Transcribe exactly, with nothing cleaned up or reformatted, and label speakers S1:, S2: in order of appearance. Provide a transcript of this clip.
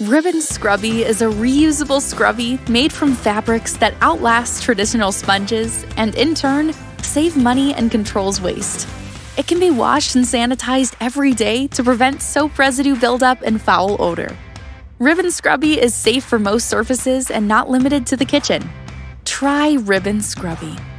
S1: Ribbon Scrubbie is a reusable scrubby made from fabrics that outlast traditional sponges and, in turn, save money and controls waste. It can be washed and sanitized every day to prevent soap residue buildup and foul odor. Ribbon Scrubbie is safe for most surfaces and not limited to the kitchen. Try Ribbon Scrubbie.